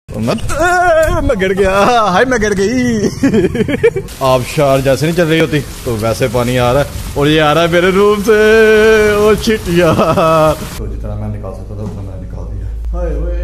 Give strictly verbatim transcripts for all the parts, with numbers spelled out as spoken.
मत मैं गिर गया, हाय मैं गिर गई। आबशार जैसे नहीं चल रही होती तो वैसे पानी आ रहा है और ये आ रहा है मेरे रूम से। ओ शिट यार, तो जितना मैं निकाल सकता था उतना मैंने निकाल दिया। हाय वे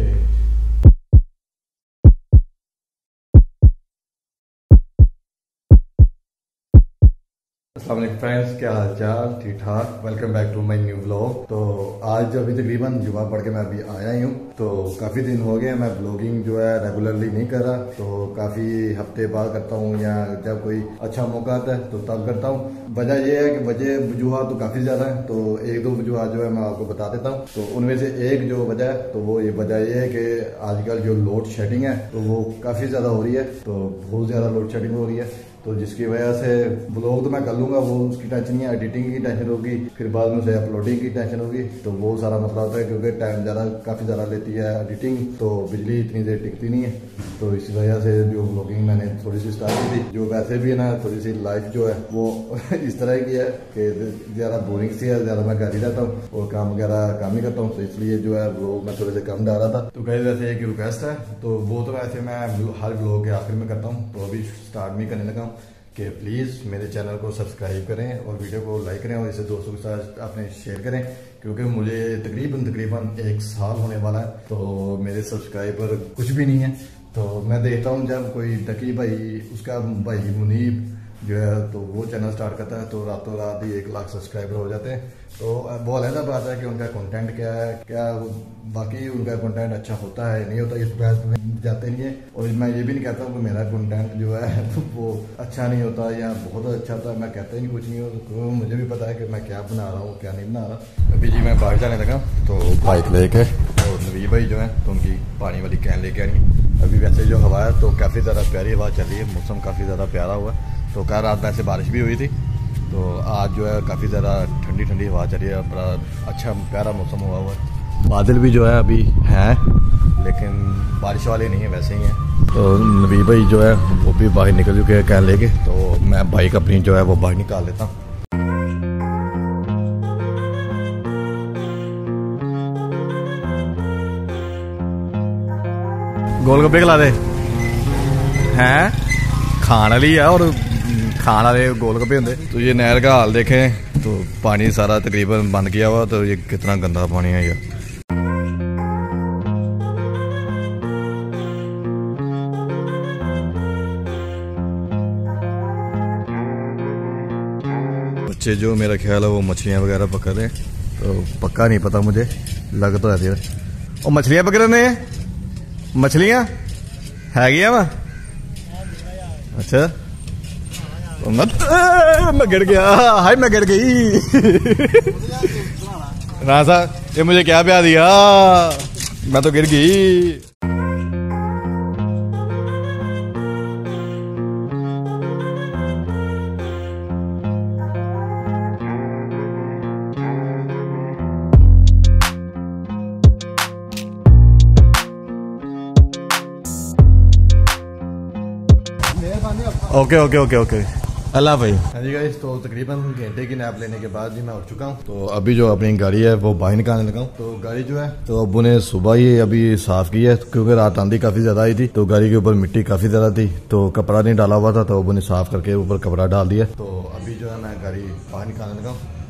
अस्सलाम वालेकुम फ्रेंड्स, क्या हाल चाल? ठीक ठाक। Welcome back to my new vlog. तो आज अभी तकरीबन जुमा पढ़ के मैं अभी आया ही हूँ। तो काफ़ी दिन हो गए मैं ब्लॉगिंग जो है रेगुलरली नहीं कर रहा, तो काफ़ी हफ्ते बाद करता हूँ या जब कोई अच्छा मौका आता है तो तब करता हूँ। वजह यह है कि वजह वजूहत तो काफ़ी ज़्यादा है, तो एक दो वजूहत जो है मैं आपको बता देता हूँ। तो उनमें से एक जो वजह है तो वो ये वजह यह है कि आजकल जो लोड शेडिंग है तो वो काफ़ी ज़्यादा हो रही है, तो बहुत ज़्यादा लोड शेडिंग हो रही है। तो जिसकी वजह से ब्लॉग तो मैं कर लूँगा, वो उसकी टेंशन नहीं है, एडिटिंग की टेंशन होगी, फिर बाद में उसे अपलोडिंग की टेंशन होगी, तो वो सारा मसला होता है क्योंकि टाइम ज़्यादा काफ़ी ज़्यादा लेती है एडिटिंग, तो बिजली इतनी देर टिकती नहीं है। तो इस वजह से जो ब्लॉगिंग मैंने थोड़ी सी स्टार्ट की थी, जो वैसे भी है ना थोड़ी सी लाइफ जो है वो इस तरह की है कि ज़्यादा बोरिंग सी है, ज़्यादा मैं घर ही रहता हूँ और काम वगैरह काम ही करता हूँ, तो इसलिए जो है ब्लॉग मैं थोड़े से कम डाला था। तो कहीं वैसे एक रिक्वेस्ट है, तो वो तो वैसे मैं हर ब्लॉग के आखिर में करता हूँ, तो अभी स्टार्ट भी करने लगा हूँ कि प्लीज़ मेरे चैनल को सब्सक्राइब करें और वीडियो को लाइक करें और इसे दोस्तों के साथ अपने शेयर करें, क्योंकि मुझे तकरीबन तकरीबन एक साल होने वाला है, तो मेरे सब्सक्राइबर कुछ भी नहीं है। तो मैं देखता हूँ जब कोई डकी भाई, उसका भाई मुनीब जो है तो वो चैनल स्टार्ट करता है तो रातों रात ही एक लाख सब्सक्राइबर हो जाते हैं। तो वो अलग बात है कि उनका कंटेंट क्या है, क्या बाकी उनका कंटेंट अच्छा होता है नहीं होता, इस बात में जाते नहीं है। और मैं ये भी नहीं कहता हूँ कि मेरा कंटेंट जो है वो अच्छा नहीं होता या बहुत अच्छा होता है, मैं कहता ही नहीं कुछ नहीं हो, तो मुझे भी पता है कि मैं क्या बना रहा हूँ क्या नहीं बना रहा। अभी जी मैं बाहर जाने लगा तो बाइक लेके, और नवी भाई जो है तो उनकी पानी वाली कैन लेके आनी। अभी वैसे जो हवा है तो काफ़ी ज़्यादा प्यारी हवा चल रही है, मौसम काफ़ी ज़्यादा प्यारा हुआ है। तो कल रात वैसे बारिश भी हुई थी, तो आज जो है काफ़ी ज़्यादा ठंडी ठंडी हवा चल रही है, बड़ा अच्छा प्यारा मौसम हुआ हुआ है। बादल भी जो है अभी हैं लेकिन बारिश वाले नहीं है, वैसे ही हैं। तो नबी भाई जो है वो भी बाहर निकल चुके हैं कैन लेके, तो मैं बाइक अपनी जो है वो बाहर निकाल लेता हूँ। गोलगप्पे खिला दे हैं, खाने वाली है और खाने वाले गोलगप्पे होंगे। तो ये नहर का हाल देखें तो पानी सारा तकरीबन बंद किया हुआ, तो ये कितना गंदा पानी है यार। बच्चे जो मेरा ख्याल है वो मछलियाँ वगैरह पकड़ रहे हैं, तो पक्का नहीं पता मुझे, लग तो है और मछलियाँ पकड़ रहे हैं। मछलियाँ है गया वा अच्छा, तो मत मैं गिर गया, हाय मैं गिर गई। राजा ये मुझे क्या प्यार दिया, मैं तो गिर गई। ओके ओके ओके ओके अल्लाह भाई। हाँ जी गाइस, तो तकरीबन घंटे की नैप लेने के बाद जी मैं उठ चुका हूँ। तो अभी जो अपनी गाड़ी है वो बाहर निकालने लगा हूँ। तो गाड़ी जो है तो अब्बू ने सुबह ही अभी साफ की है, क्योंकि रात आंधी काफी ज्यादा आई थी, तो गाड़ी के ऊपर मिट्टी काफी ज्यादा थी, तो कपड़ा नहीं डाला हुआ था, तो अब्बू ने साफ करके ऊपर कपड़ा डाल दिया। तो अभी जो है मैं गाड़ी बाहर निकालने लगा हूँ।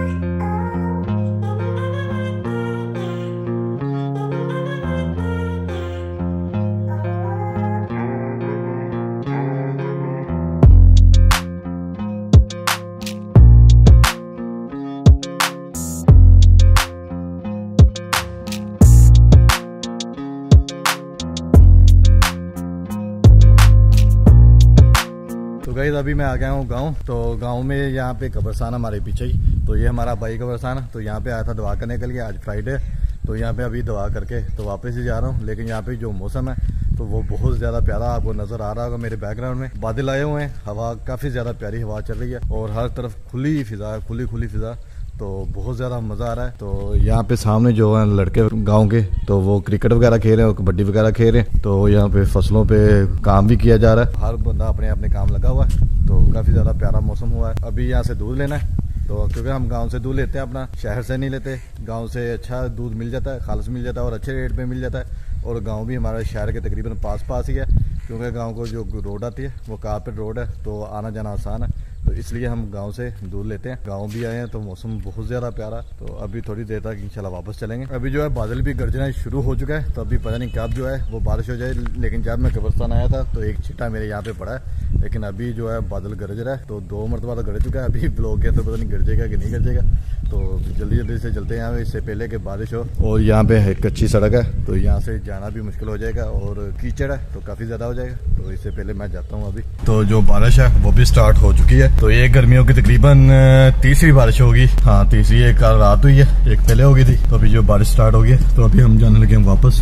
तो गाइस अभी मैं आ गया हूँ गांव। तो गांव में यहाँ पे कब्रस्तान हमारे पीछे ही, तो ये हमारा भाई कब्रस्तान है। तो यहाँ पे आया था दवा करने के लिए, आज फ्राइडे, तो यहाँ पे अभी दवा करके तो वापस ही जा रहा हूँ। लेकिन यहाँ पे जो मौसम है तो वो बहुत ज़्यादा प्यारा आपको नज़र आ रहा होगा मेरे बैकग्राउंड में, बादल आए हुए हैं, हवा काफ़ी ज़्यादा प्यारी हवा चल रही है और हर तरफ खुली फिजा, खुली खुली फिजा, तो बहुत ज़्यादा मज़ा आ रहा है। तो यहाँ पे सामने जो है लड़के गांव के, तो वो क्रिकेट वगैरह खेल रहे हैं, कबड्डी वगैरह खेल रहे हैं। तो यहाँ पे फसलों पे काम भी किया जा रहा है, हर बंदा अपने अपने काम लगा हुआ है। तो काफ़ी ज़्यादा प्यारा मौसम हुआ है। अभी यहाँ से दूध लेना है, तो क्योंकि हम गांव से दूध लेते हैं अपना, शहर से नहीं लेते। गांव से अच्छा दूध मिल जाता है, खालिस मिल जाता है और अच्छे रेट पे मिल जाता है। और गांव भी हमारे शहर के तकरीबन पास पास ही है, क्योंकि गांव को जो रोड आती है वो कारपेट रोड है, तो आना जाना आसान है, तो इसलिए हम गांव से दूर लेते हैं। गांव भी आए हैं तो मौसम बहुत ज़्यादा प्यारा, तो अभी थोड़ी देर तक इंशाल्लाह वापस चलेंगे। अभी जो है बादल भी गरजना शुरू हो चुका है, तो अभी पता नहीं कब जो है वो बारिश हो जाए, लेकिन जब मैं कब्रिस्तान आया था तो एक छिट्टा मेरे यहाँ पे पड़ा है, लेकिन अभी जो है बादल गरज रहा है, तो दो मरतबा तो गरज चुका है। अभी ब्लॉक के तो पता नहीं गरजेगा कि नहीं गरजेगा, तो जल्दी जल्दी से चलते हैं यहाँ पे, इससे पहले कि बारिश हो। और यहाँ पे एक कच्ची सड़क है, तो यहाँ से जाना भी मुश्किल हो जाएगा, और कीचड़ है तो काफ़ी ज़्यादा हो जाएगा, तो इससे पहले मैं जाता हूँ अभी। तो जो बारिश है वो भी स्टार्ट हो चुकी है, तो ये गर्मियों की तकरीबन तीसरी बारिश होगी। हाँ तीसरी, एक कल रात हुई है, एक पहले हो गई थी, तो अभी जो बारिश स्टार्ट हो गई है, तो अभी हम जाने लगे हैं वापस।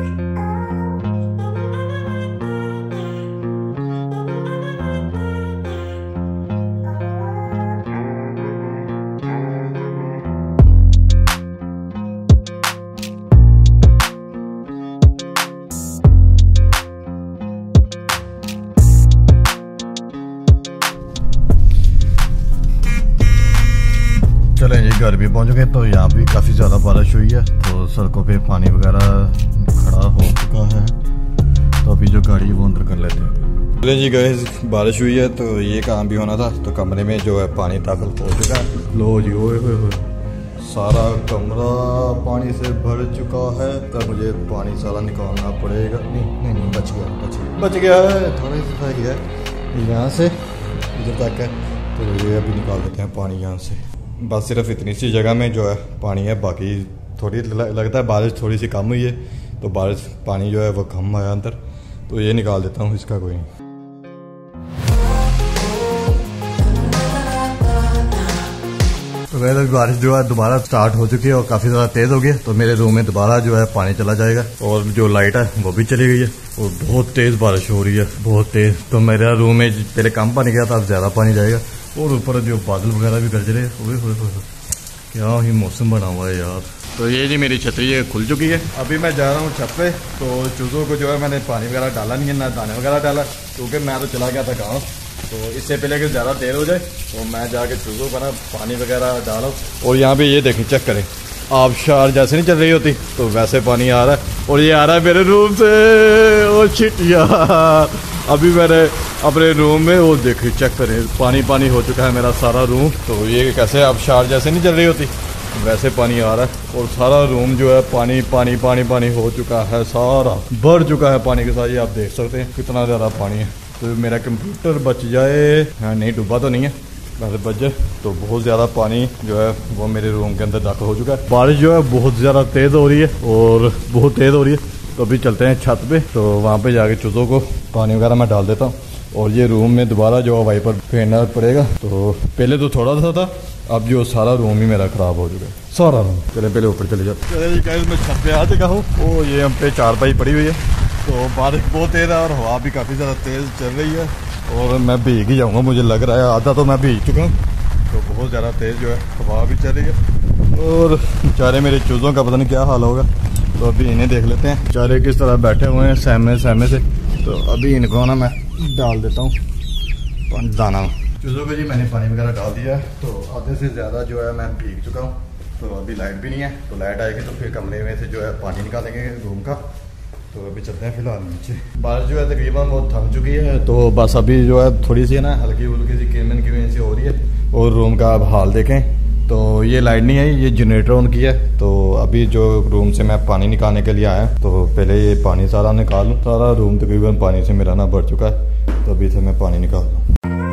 चले जी घर भी पहुंच गए, तो यहाँ भी काफ़ी ज़्यादा बारिश हुई है, तो सड़कों पे पानी वगैरह खड़ा हो चुका है, तो अभी जो गाड़ी वो अंदर कर लेते हैं। चले जी गए, बारिश हुई है तो ये काम भी होना था, तो कमरे में जो है पानी दाखिल हो चुका है। लो जी, ओए ओए सारा कमरा पानी से भर चुका है, तब मुझे पानी सारा निकालना पड़ेगा। नहीं नहीं नहीं बच गया बच गया बच गया है, थोड़ा सफाई है यहाँ से इधर तक है, तो ये अभी निकाल देते हैं पानी यहाँ से। बस सिर्फ इतनी सी जगह में जो है पानी है, बाकी थोड़ी लगता है बारिश थोड़ी सी कम हुई है, तो बारिश पानी जो है वो कम आया अंदर, तो ये निकाल देता हूँ, इसका कोई नहीं। तो वैसे बारिश जो है दोबारा स्टार्ट हो चुकी है और काफ़ी ज़्यादा तेज़ हो गई है, तो मेरे रूम में दोबारा जो है पानी चला जाएगा, और जो लाइट है वो भी चली गई है, और बहुत तेज़ बारिश हो रही है, बहुत तेज़। तो मेरा रूम में पहले कम पानी गया था, अब ज़्यादा पानी जाएगा, और ऊपर जो बादल वगैरह भी गरज रहे हैं, क्या ही मौसम बना हुआ है यार। तो ये जी मेरी छतरी ये खुल चुकी है, अभी मैं जा रहा हूँ छत पे। तो चूज़ों को जो है मैंने पानी वगैरह डाला नहीं है, ना दाने वगैरह डाला, क्योंकि मैं तो चला गया था गाँव, तो इससे पहले कि ज़्यादा देर हो जाए तो मैं जाके चूज़ों का ना पानी वगैरह डाला। और यहाँ पे ये देखें, चेक करें, आबशार जैसे नहीं चल रही होती तो वैसे पानी आ रहा है, और ये आ रहा है मेरे रूम से। ओ शिट यार, अभी मैंने अपने रूम में वो देखे, चेक करें, पानी पानी हो चुका है मेरा सारा रूम। तो ये कैसे आबशार जैसे नहीं चल रही होती वैसे पानी आ रहा है, और सारा रूम जो है पानी पानी पानी पानी हो चुका है, सारा भर चुका है पानी के साथ। ये आप देख सकते हैं कितना ज़्यादा पानी है। तो मेरा कंप्यूटर बच जाए, हाँ नहीं डूबा तो नहीं है, वैसे बच जाए, तो बहुत ज़्यादा पानी जो है वो मेरे रूम के अंदर दाखिल हो चुका है। बारिश जो है बहुत ज़्यादा तेज़ हो रही है, और बहुत तेज़ हो रही है, तो अभी चलते हैं छत पे, तो वहाँ पे जाके चूज़ों को पानी वगैरह मैं डाल देता हूँ, और ये रूम में दोबारा जो वाइपर फेरना पड़ेगा। तो पहले तो थोड़ा सा था, अब जो सारा रूम ही मेरा ख़राब हो चुका है, सारा रूम। चले पहले ऊपर चले जाते। चले मैं छत पे आ चुका हूँ, वो ये हम पे चारपाई पड़ी हुई है, तो बारिश बहुत तेज़ है और हवा भी काफ़ी ज़्यादा तेज़ चल रही है, और मैं भीग ही जाऊँगा मुझे लग रहा है, आधा तो मैं भीग चुका हूँ। तो बहुत ज़्यादा तेज़ जो है हवा भी चल रही है, और बेचारे मेरे चूज़ों का पता नहीं क्या हाल होगा। तो अभी इन्हें देख लेते हैं बेचारे किस तरह बैठे हुए हैं सहमे सहमे से। तो अभी इनको ना मैं डाल देता हूँ दाना। चूज़ों को जी मैंने पानी वगैरह डाल दिया, तो आधे से ज़्यादा जो है मैं भीग चुका हूँ। तो अभी लाइट भी नहीं है, तो लाइट आएगी तो फिर कमरे में से जो है पानी निकालेंगे रूम का। तो अभी चलते हैं फिलहाल नीचे। बारिश जो है तकरीबन वो थम चुकी है, तो बस अभी जो है थोड़ी सी ना हल्की फुल्की सी किरमन की वजह से हो रही है। और रूम का अब हाल देखें, तो ये लाइट नहीं आई, ये जनरेटर ऑन किया है। तो अभी जो रूम से मैं पानी निकालने के लिए आया, तो पहले ये पानी सारा निकाल लूँ। सारा रूम तकरीबन पानी से मेरा ना भर चुका है, तो अभी से मैं पानी निकाल लूँ।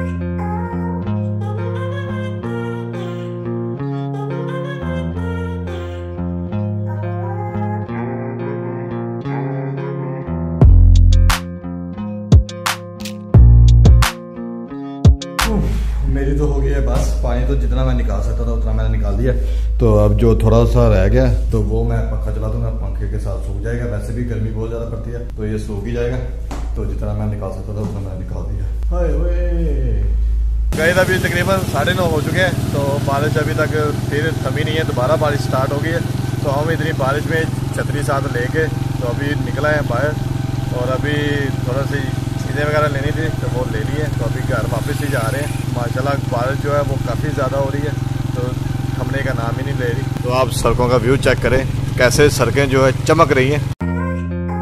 मेरी तो हो गई है बस, पानी तो जितना मैं निकाल सकता था उतना मैंने निकाल दिया। तो अब जो थोड़ा सा रह गया तो वो मैं पंखा चला दूंगा, पंखे के साथ सूख जाएगा। वैसे भी गर्मी बहुत ज़्यादा पड़ती है, तो ये सूख ही जाएगा। तो जितना मैं निकाल सकता था उतना मैंने निकाल दिया। हाय गए अभी तकरीबन साढ़े नौ हो चुके हैं, तो बारिश अभी तक फिर थमी नहीं है, दोबारा बारिश स्टार्ट हो गई है। तो हम इतनी बारिश में छतरी साथ लेके तो अभी निकला है बाहर, और अभी थोड़ा सी चीज़ें वगैरह लेनी थी तो वो ले ली है। तो अभी घर वापस ही जा रहे हैं। माशाल्लाह बारिश जो है वो काफ़ी ज़्यादा हो रही है, तो थमने का नाम ही नहीं ले रही। तो आप सड़कों का व्यू चेक करें, कैसे सड़कें जो है चमक रही हैं।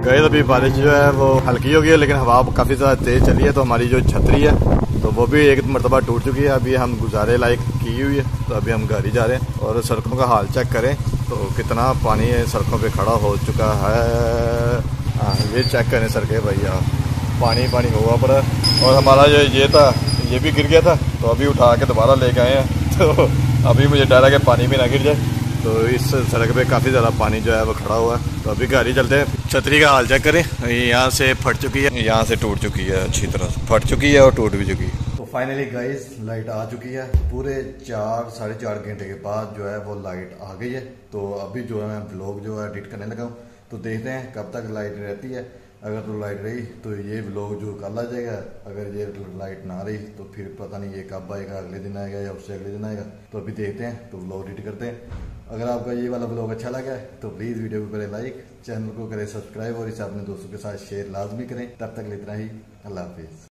गए अभी बारिश जो है वो हल्की हो गई है, लेकिन हवा काफ़ी ज़्यादा तेज़ चली है, तो हमारी जो छतरी है तो वो भी एक मरतबा टूट चुकी है। अभी हम गुजारे लायक की हुई है, तो अभी हम घर ही जा रहे हैं। और सड़कों का हाल चेक करें तो कितना पानी है सड़कों पे खड़ा हो चुका है। हाँ, ये चेक करें सड़कें भैया, पानी पानी हुआ पड़ा। और हमारा जो ये था ये भी गिर गया था, तो अभी उठा के दोबारा लेके आए हैं। तो अभी मुझे डर है कि पानी भी ना गिर जाए। तो इस सड़क पे काफ़ी ज़्यादा पानी जो है वो खड़ा हुआ है, तो अभी गाड़ी चलते हैं। छतरी का हाल चेक करें, यहाँ से फट चुकी है, यहाँ से टूट चुकी है, अच्छी तरह से फट चुकी है और टूट भी चुकी है। तो फाइनली गाइस लाइट आ चुकी है, पूरे चार साढ़े चार घंटे के बाद जो है वो लाइट आ गई है। तो अभी जो है मैं ब्लॉग जो है एडिट करने लगा हूँ, तो देखते हैं कब तक लाइट रहती है। अगर तो लाइट रही तो ये व्लॉग जो कल आ जाएगा, अगर ये लाइट ना रही तो फिर पता नहीं ये कब आएगा, अगले दिन आएगा या उससे अगले दिन आएगा। तो अभी देखते हैं, तो व्लॉग एडिट करते हैं। अगर आपका ये वाला व्लॉग अच्छा लगा है तो प्लीज़ वीडियो को करें लाइक, चैनल को करें सब्सक्राइब और इसे अपने दोस्तों के साथ शेयर लाजमी करें। तब तक इतना ही, अल्लाह हाफिज़।